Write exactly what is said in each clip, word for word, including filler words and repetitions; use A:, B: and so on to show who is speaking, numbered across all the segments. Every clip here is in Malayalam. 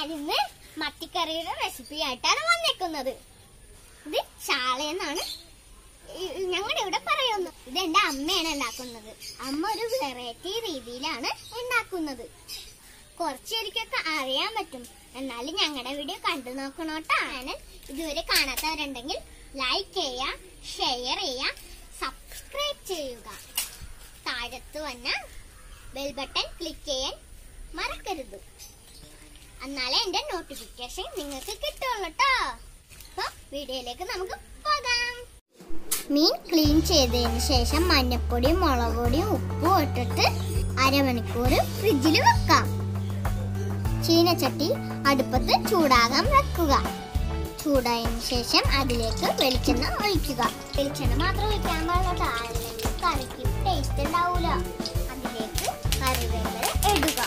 A: ഞാനിന്ന് മത്തിക്കറിയുടെ റെസിപ്പി ആയിട്ടാണ് വന്നേക്കുന്നത്. ഇത് ചാള എന്നാണ് ഞങ്ങളുടെ ഇവിടെ പറയുന്നത്. ഇത് എന്റെ അമ്മയാണ് ഉണ്ടാക്കുന്നത്. അമ്മ ഒരു വെറൈറ്റി രീതിയിലാണ് ഉണ്ടാക്കുന്നത്. കുറച്ചേരിക്കൊക്കെ അറിയാൻ പറ്റും, എന്നാലും ഞങ്ങളുടെ വീഡിയോ കണ്ടു നോക്കണോട്ടാ. ചാനൽ ഇതുവരെ കാണാത്തവരുണ്ടെങ്കിൽ ലൈക്ക് ചെയ്യുക, ഷെയർ ചെയ്യുക, സബ്സ്ക്രൈബ് ചെയ്യുക. താഴത്ത് വന്ന ബെൽ ബട്ടൺ ക്ലിക്ക് ചെയ്യാൻ മറക്കരുത്. എന്നാലേ എന്റെ നോട്ടിഫിക്കേഷൻ നിങ്ങൾക്ക് കിട്ടുള്ളൂ ട്ടോ. അപ്പൊ വീഡിയോയിലേക്ക് നമുക്ക് പോകാം. മീൻ ക്ലീൻ ചെയ്തതിന് ശേഷം മഞ്ഞപ്പൊടിയും മുളക് പൊടിയും ഉപ്പും ഇട്ടിട്ട് അരമണിക്കൂർ ഫ്രിഡ്ജിൽ വെക്കാം. ചീനച്ചട്ടി അടുപ്പത്ത് ചൂടാകാൻ വെക്കുക. ചൂടായതിനു ശേഷം അതിലേക്ക് വെളിച്ചെണ്ണ ഒഴിക്കുക. വെളിച്ചെണ്ണ മാത്രം ഒഴിക്കാൻ പാടില്ല, അല്ലെങ്കിൽ കറിക്ക് ടേസ്റ്റ് ഉണ്ടാവൂല. അതിലേക്ക് കറിവേപ്പില ഇടുക.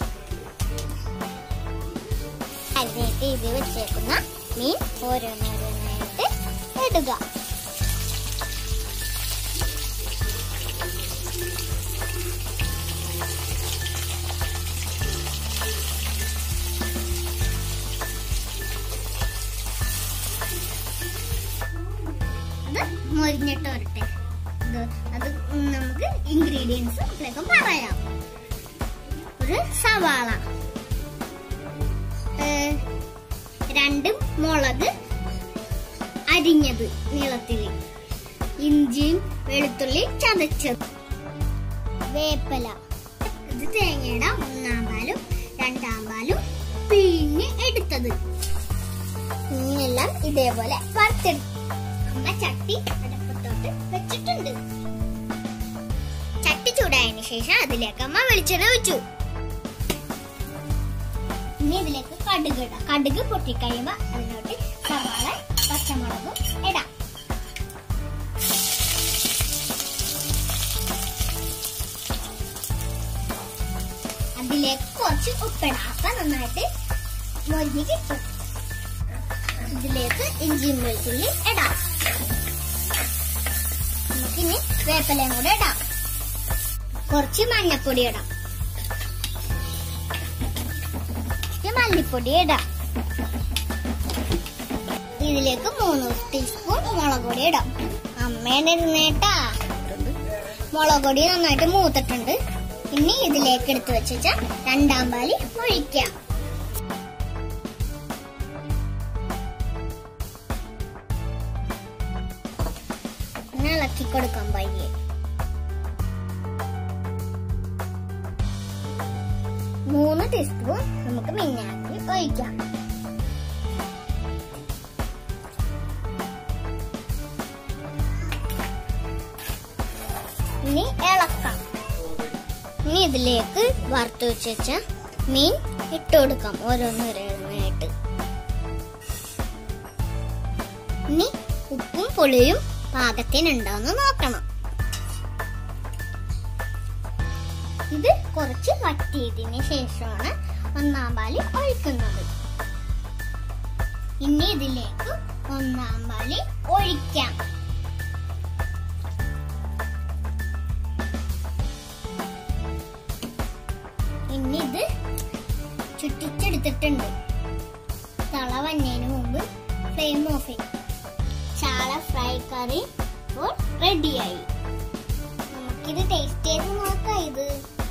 A: അതിലേക്ക് ഇത് വെച്ചേക്കുന്ന മീൻ ഓരോന്നോരോന്നായിട്ട് ഇടുക. അത് മൊരിഞ്ഞിട്ട് വരട്ടെ. അത് നമുക്ക് ഇൻഗ്രീഡിയൻസ് ഇതിലേക്ക് പറയാം. ഒരു സവാള, രണ്ട് മുളക് അരിഞ്ഞത് നീളത്തില്, ഇഞ്ചിയും വെളുത്തുള്ളി ചതച്ചത്, വേപ്പില, ഇത് തേങ്ങയുടെ ഒന്നാം പാലും രണ്ടാം പാലും പിഴിഞ്ഞ് എടുത്തത്. ഇങ്ങനെല്ലാം ഇതേപോലെ വറുത്തെടുത്തു. അമ്മ ചട്ടി അടുപ്പത്തോട്ട് വെച്ചിട്ടുണ്ട്. ചട്ടി ചൂടായതിനു ശേഷം അതിലേക്ക് അമ്മ വെളിച്ചെണ്ണ ഒഴിച്ചു. ഇനി ഇതിലേക്ക് കടുക് ഇടാം. കടുക് പൊട്ടിക്കഴിയുമ്പോ അതിലോട്ട് സവാള പച്ചമുളകും ഇടാം. അതിലേക്ക് കുറച്ച് ഉപ്പിടാം. അപ്പൊ നന്നായിട്ട് മൊരിഞ്ഞ് കിട്ടും. ഇതിലേക്ക് ഇഞ്ചിയും വെളുത്തുള്ളി ഇടാം. നമുക്കിനി വേപ്പിലയും കൂടെ ഇടാം. കുറച്ച് മഞ്ഞപ്പൊടി ഇടാം. മല്ലിപ്പൊടി ഇടാം. ഇതിലേക്ക് മൂന്ന് ടീസ്പൂൺ മുളക് പൊടി ഇടാം. അമ്മേടെ ഇരുന്നേട്ടാ. മുളക് പൊടി നന്നായിട്ട് മൂത്തിട്ടുണ്ട്. ഇനി ഇതിലേക്ക് എടുത്തു വെച്ച രണ്ടാം പാല് ഒഴിക്കാം. ഇളക്കി കൊടുക്കാൻ പയ്യെ. മൂന്ന് ടീസ്പൂൺ നമുക്ക് വിനാഗിരി ഒഴിക്കാം. ഇനി ഇളക്കാം. ഇനി ഇതിലേക്ക് വറുത്ത് വെച്ച മീൻ ഇട്ട് കൊടുക്കാം ഓരോന്നോരോന്നായിട്ട്. ഇനി ഉപ്പും പുളിയും പാകത്തിനുണ്ടോന്ന് നോക്കണം. ഇത് കുറച്ച് വറ്റിയതിന് ശേഷമാണ് ഒന്നാം പാല് ഒഴിക്കുന്നത്. ഇനി ഇതിലേക്ക് ഒന്നാം പാല് ഒഴിക്കാം. ഇനി ഇത് ചുറ്റിച്ചെടുത്തിട്ടുണ്ട്. തള വന്നതിന് മുമ്പ് ഫ്ലെയിം ഓഫ് ചെയ്യും. ചാള ഫ്രൈ കറി ഇപ്പോൾ റെഡിയായി. നമുക്കിത് ടേസ്റ്റ് ചെയ്ത് നോക്കാം. ഇത്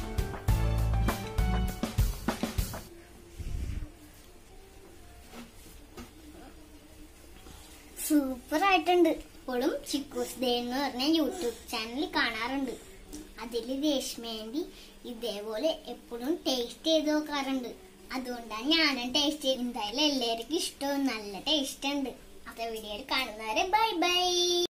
A: സൂപ്പർ ആയിട്ടുണ്ട്. ഇപ്പോഴും ചിക്കൂസ് ഡേ എന്ന് പറഞ്ഞ യൂട്യൂബ് ചാനൽ കാണാറുണ്ട്. അതിൽ രേഷ്മേന്റി ഇതേപോലെ എപ്പോഴും ടേസ്റ്റ് ചെയ്ത് നോക്കാറുണ്ട്. അതുകൊണ്ടാണ് ഞാനും ടേസ്റ്റ് ചെയ്ത്. എന്തായാലും എല്ലാവർക്കും ഇഷ്ടവും നല്ല ടേസ്റ്റ് ഉണ്ട്. അടുത്ത വീഡിയോയിൽ കാണുന്നവരെ ബൈ ബൈ.